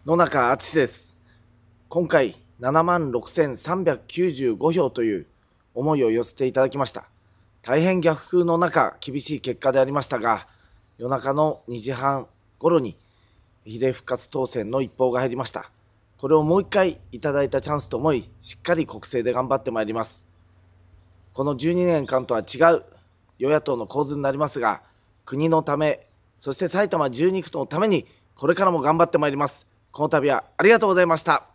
野中あつしです。今回76,395票という思いを寄せていただきました。大変逆風の中、厳しい結果でありましたが、夜中の2時半頃に比例復活当選の一報が入りました。これをもう一回いただいたチャンスと思い、しっかり国政で頑張ってまいります。この12年間とは違う与野党の構図になりますが、国のため、そして埼玉12区のためにこれからも頑張ってまいります。この度はありがとうございました。